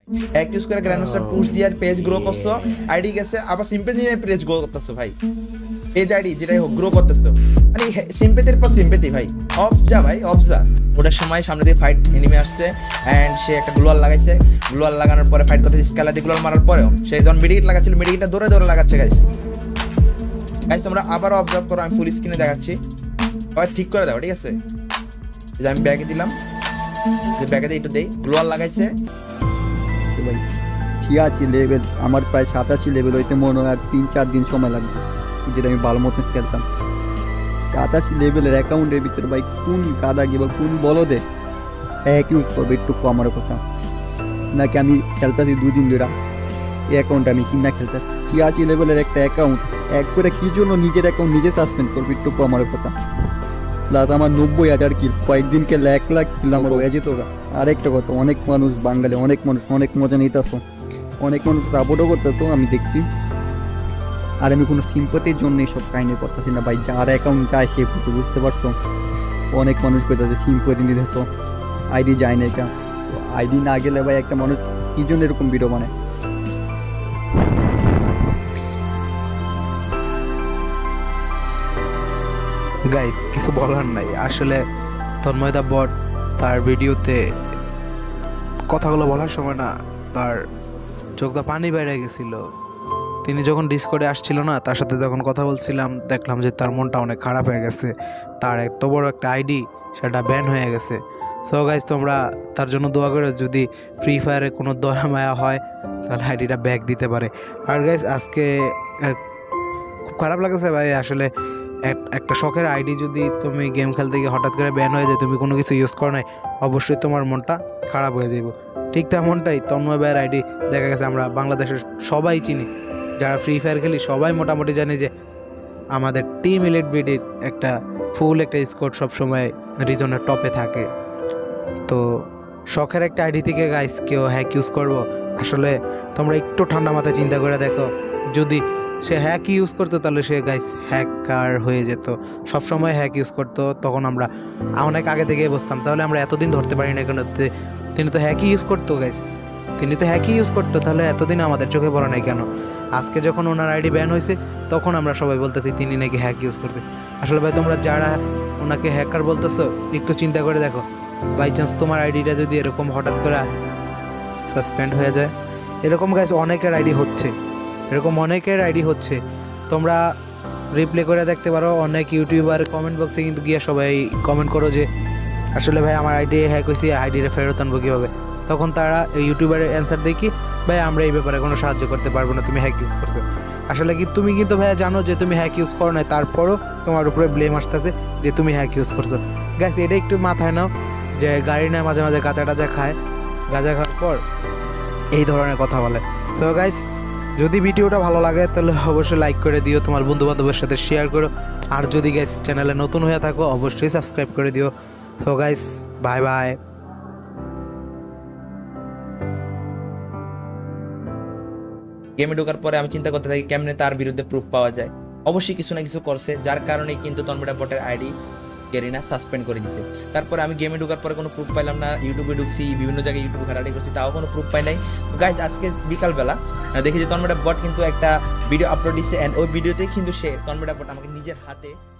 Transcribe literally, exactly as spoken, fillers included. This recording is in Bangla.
হ্যাক ইউজ করে গ্র্যান্ডমাস্টার পুশ দিয়ে পেজ গ্রো করছো, আইডি গেছে, আবার সিম্পেথি নিয়ে পেজ গ্রো করতেছো ভাই, পেজ আইডি যেটাই হোক গ্রো করতেছো, মানে সিম্পেথির পর সিম্পেথি ভাই। অফ যা ভাই, অফ যা। ওটার সময় সামনে দিয়ে ফাইট এনিমি আসছে অ্যান্ড সে একটা গ্লোয়াল লাগাইছে, গ্লোয়াল লাগানোর পরে ফাইট করতে স্কেলার দিয়ে গ্লোয়াল মারার পরেও সে যখন মেডিকেট লাগাচ্ছিল, মেডিকেটটা দৌড়ে দৌড়ে লাগাচ্ছে গাইস। গাইস তোমরা আবারও অবজার্ভ করো, আমি ফুল স্ক্রিনে দেখাচ্ছি, আবার ঠিক করে দাও, ঠিক আছে? যে আমি ব্যাগে দিলাম, যে ব্যাগে দিয়ে একটু দেই, গ্লোয়াল লাগাইছে ভাই। ছিয়াশি লেভেল, আমার প্রায় সাতাশি লেভেল হইতে মনে হয় আর তিন চার দিন সময় লাগবে, যেটা আমি ভালো মতো খেলতাম। সাতাশি লেভেলের অ্যাকাউন্টের ভিতরে ভাই কোন কাদা গিয়ে বা কোন বলদে এক ইউজ করবে একটু আমার কথা, নাকি আমি খেলতেছি দুদিন ধরে এই অ্যাকাউন্ট আমি কিনা খেলতে। ছিয়াশি লেভেলের একটা অ্যাকাউন্ট এক করে কি জন্য নিজের অ্যাকাউন্ট নিজে সাসপেন্ড করবে একটু আমার কথা। প্লাস আমার নব্বই হাজার কিল, কয়েকদিন খেলে এক লাখ কিল আমার হয়ে যেত। আর একটা কথা, অনেক মানুষ বাঙালি, অনেক মানুষ অনেক মজা নিতেছ, অনেক মানুষ সাপোর্টও করতেছ আমি দেখছি। আর আমি কোনো সিম্পতির জন্য এইসব কাহিনী করতেছি না ভাই, যার অ্যাকাউন্ট যায় সে বুঝতে পারছো। অনেক মানুষ করতেছে সিম্পতি নিতে, তো আইডি যায় না, এটা আইডি না গেলে ভাই একটা মানুষ কি জন্য এরকম ভিডিও বানায়। গাইস কিছু বলার নাই, আসলে তন্ময়দা বট তার ভিডিওতে কথাগুলো বলার সময় না তার চোখটা পানি বেড়ে গেছিল। তিনি যখন ডিসকর্ডে আসছিল না, তার সাথে যখন কথা বলছিলাম দেখলাম যে তার মনটা অনেক খারাপ হয়ে গেছে, তার এত বড় একটা আইডি সেটা ব্যান হয়ে গেছে। সো গাইস তোমরা তার জন্য দোয়া করো, যদি ফ্রি ফায়ারে কোনো দয়া মায়া হয় তাহলে আইডিটা ব্যাক দিতে পারে। আর গাইস আজকে খুব খারাপ লাগছে ভাই, আসলে একটা শখের আইডি যদি তুমি গেম খেলতে গিয়ে হঠাৎ করে ব্যান হয়ে যায়, তুমি কোনো কিছু ইউজ করো নাই, অবশ্যই তোমার মনটা খারাপ হয়ে যাবে। ঠিক তেমনটাই তন্ময় ভাইয়ের আইডি দেখা গেছে আমরা বাংলাদেশের সবাই চিনি, যারা ফ্রি ফায়ার খেলি সবাই মোটামুটি জানি যে আমাদের টিম ইলিট বিডির একটা ফুল একটা স্কোর সবসময় রিজনের টপে থাকে। তো শখের একটা আইডি থেকে গাইস কেউ হ্যাক ইউজ করবো? আসলে তোমরা একটু ঠান্ডা মাথায় চিন্তা করে দেখো, যদি সে হ্যাক ইউজ করতো তাহলে সে গাইস হ্যাকার হয়ে যেত। সবসময় হ্যাক ইউজ করতো, তখন আমরা অনেক আগে থেকে বুঝতাম, তাহলে আমরা এতদিন ধরতে পারি না কেন তিনি তো হ্যাকই ইউজ করতো গাইস, তিনি তো হ্যাকই ইউজ করতো, তাহলে এতদিন আমাদের চোখে পড়ে নাই কেন? আজকে যখন ওনার আইডি ব্যান হয়েছে তখন আমরা সবাই বলতেছি তিনি নাকি হ্যাক ইউজ করতে। আসলে ভাই তোমরা যারা ওনাকে হ্যাকার বলতেছো একটু চিন্তা করে দেখো, বাই চান্স তোমার আইডিটা যদি এরকম হঠাৎ করে সাসপেন্ড হয়ে যায়, এরকম গাইস অনেকের আইডি হচ্ছে, এরকম অনেকের আইডি হচ্ছে। তোমরা রিপ্লে করে দেখতে পারো, অনেক ইউটিউবার কমেন্ট বক্সে কিন্তু গিয়ে সবাই কমেন্ট করো যে আসলে ভাই আমার আইডি হ্যাক হয়েছে, আইডিটা ফেরত আনবো কীভাবে? তখন তারা ইউটিউবারের অ্যান্সার দেখি ভাই আমরা এই ব্যাপারে কোনো সাহায্য করতে পারবো না, তুমি হ্যাক ইউজ করতে। আসলে কি তুমি কিন্তু ভাইয়া জানো যে তুমি হ্যাক ইউজ করো না, তারপরও তোমার উপরে ব্লেম আসতেছে যে তুমি হ্যাক ইউজ করছো। গাইস এটা একটু মাথায় নাও, যে গাড়ি নেয় মাঝে মাঝে গাঁজা টাজা খায়, গাঁজা খাওয়ার পর এই ধরনের কথা বলে। সো গাইস যদি ভিডিওটা ভালো লাগে তাহলে অবশ্যই লাইক করে দিও, তোমার বন্ধু বান্ধবের সাথে শেয়ার করো, আর যদি গাইস চ্যানেলে নতুন হয়ে থাকো অবশ্যই সাবস্ক্রাইব করে দিও। So guys bye bye. গেমে ঢোকার পরে আমি চিন্তা করতে থাকি কেমনে তার বিরুদ্ধে প্রুফ পাওয়া যায়। অবশ্যই কিছু না কিছু করছে, যার কারণে কিন্তু তন্ময়দা বটের আইডি গেরিনা সাসপেন্ড করে দিছে। তারপরে আমি গেমে ঢোকার পরে কোনো প্রুফ পাইলাম না, ইউটিউবে ঢুকছি, বিভিন্ন জায়গায় ইউটিউবে ঘাটাঘাটি করছি, তাও কোনো প্রুফ পাই নাই। গাইজ আজকে বিকালবেলা দেখি যে তন্ময়দা বট কিন্তু একটা ভিডিও আপলোড দিচ্ছে, অ্যান্ড ওই ভিডিওতেই কিন্তু সে তন্ময়দা বট আমাকে নিজের হাতে